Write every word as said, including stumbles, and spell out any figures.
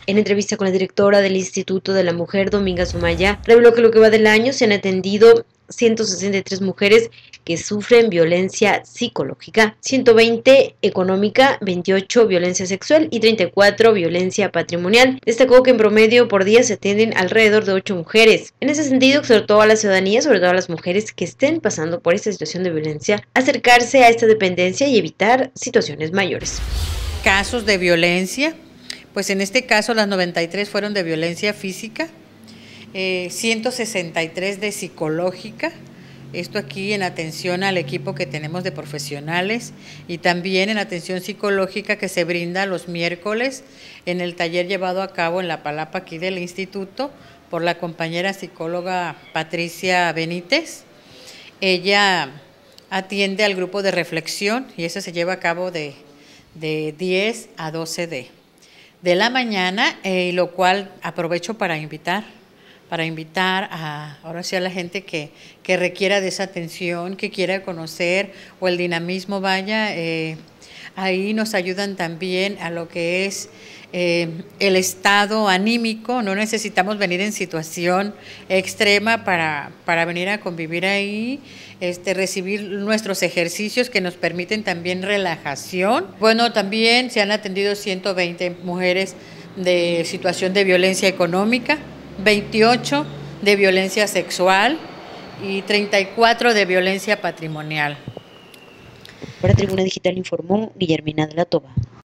En entrevista con la directora del Instituto de la Mujer, Dominga Sumaya, reveló que lo que va del año se han atendido ciento sesenta y tres mujeres que sufren violencia psicológica, ciento veinte económica, veintiocho violencia sexual y treinta y cuatro violencia patrimonial. Destacó que en promedio por día se atienden alrededor de ocho mujeres. En ese sentido, exhortó a la ciudadanía, sobre todo a las mujeres que estén pasando por esta situación de violencia, a acercarse a esta dependencia y evitar situaciones mayores. Casos de violencia, pues en este caso las noventa y tres fueron de violencia física, eh, ciento sesenta y tres de psicológica, esto aquí en atención al equipo que tenemos de profesionales y también en atención psicológica que se brinda los miércoles en el taller llevado a cabo en la Palapa aquí del instituto por la compañera psicóloga Patricia Benítez. Ella atiende al grupo de reflexión y eso se lleva a cabo de, de diez a doce de, de la mañana, eh, lo cual aprovecho para invitar para invitar a, ahora sí a la gente que, que requiera de esa atención, que quiera conocer o el dinamismo vaya, eh, ahí nos ayudan también a lo que es eh, el estado anímico, no necesitamos venir en situación extrema para, para venir a convivir ahí, este, recibir nuestros ejercicios que nos permiten también relajación. Bueno, también se han atendido ciento veinte mujeres de situación de violencia económica, veintiocho de violencia sexual y treinta y cuatro de violencia patrimonial. Para Tribuna Digital informó Guillermina de la Toba.